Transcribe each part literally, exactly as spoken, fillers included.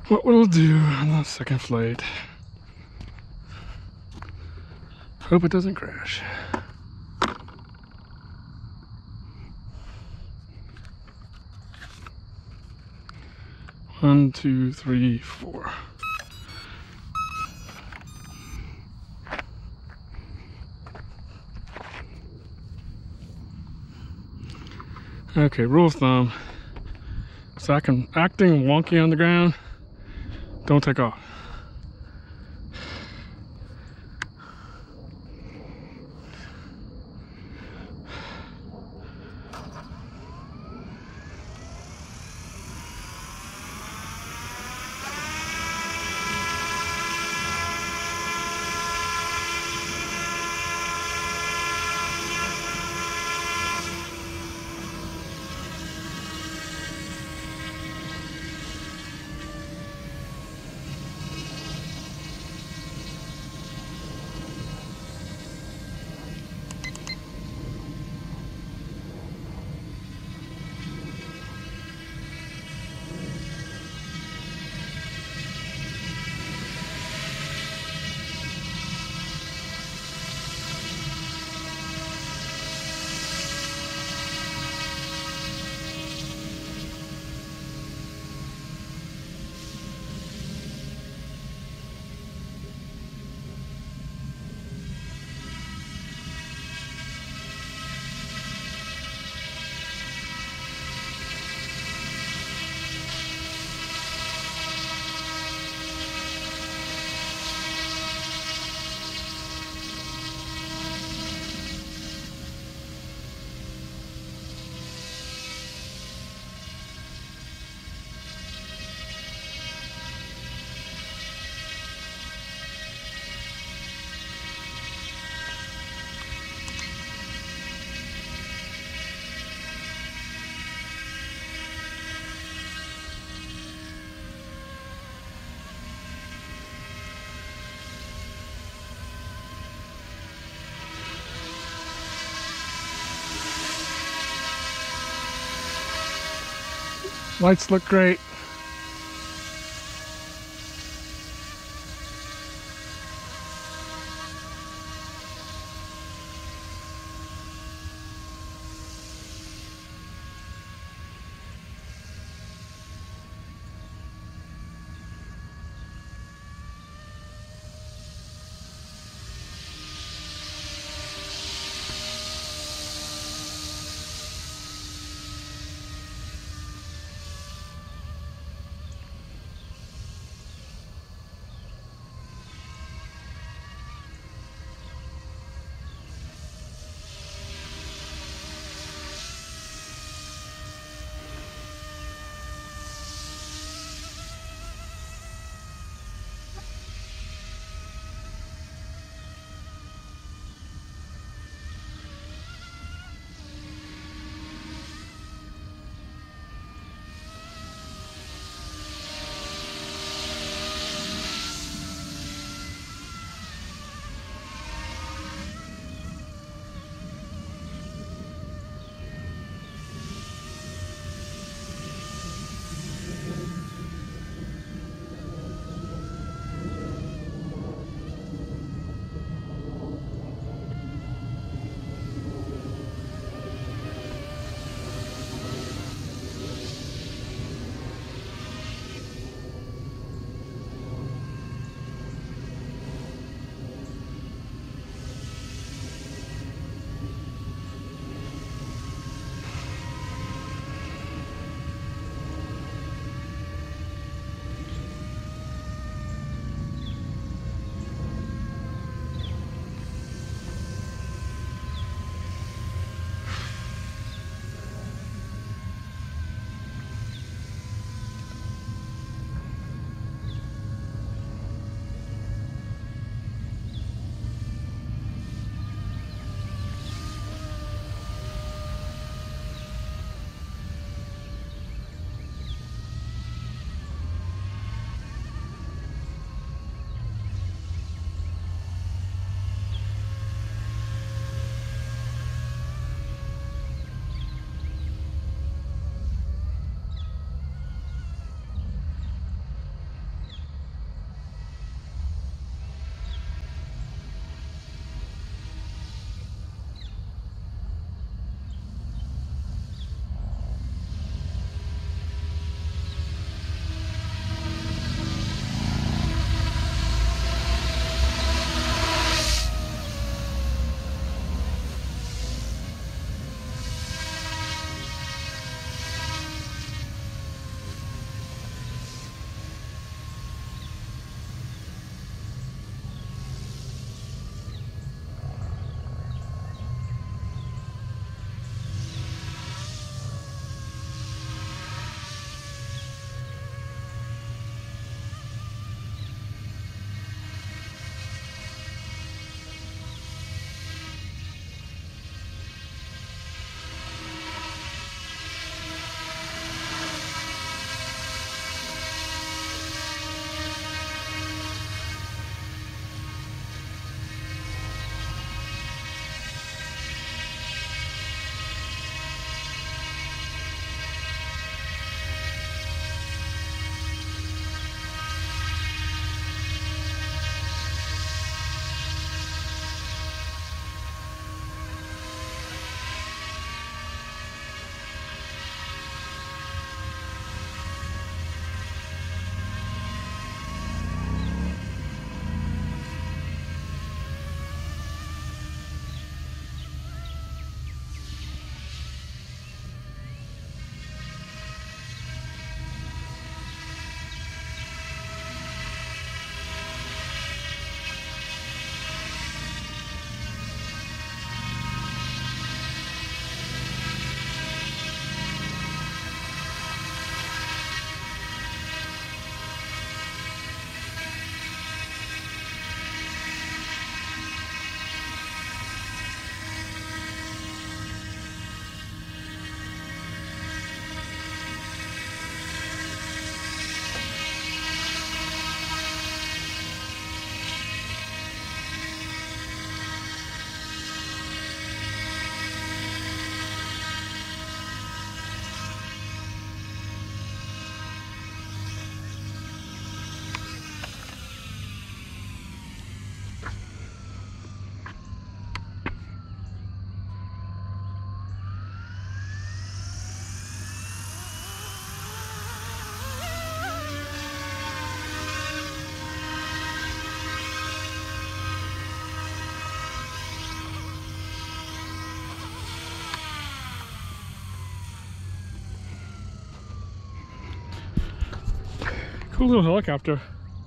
what we'll do on the second flight. Hope it doesn't crash. One, two, three, four. Okay, rule of thumb. So I can acting wonky on the ground, don't take off. Lights look great. Cool little helicopter.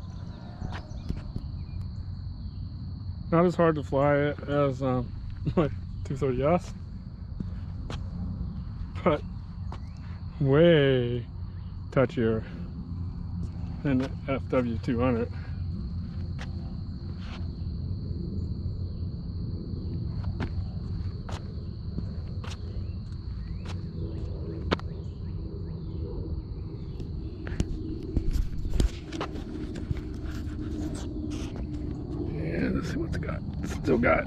Not as hard to fly it as um, my two thirty S, but way touchier than the F W two hundred. And let's see what's it got. Still got,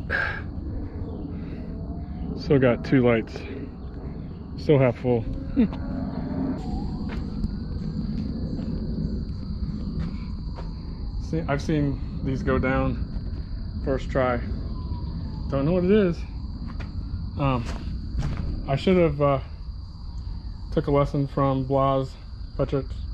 still got two lights. Still half full. See, I've seen these go down first try. Don't know what it is. Um, I should have uh, took a lesson from Blas Patrick's